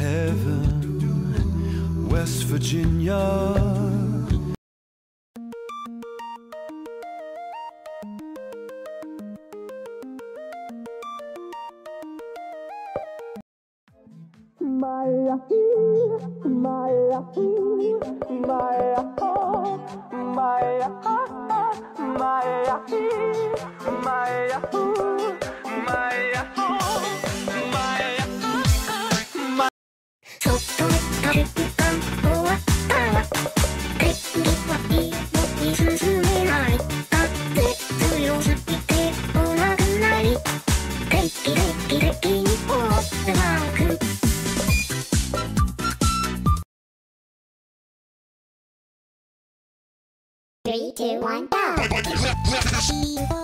heaven, West Virginia. My Yahoo, my Yahoo, my Yahoo, my Yahoo, my Yahoo, my Yahoo, my Yahoo, my Yahoo. ちょっと体育館終わったわ。テクニはいいのに進めない。だって強すぎてお亡くなり。テキに終わってマーク。3, 2, 1, go!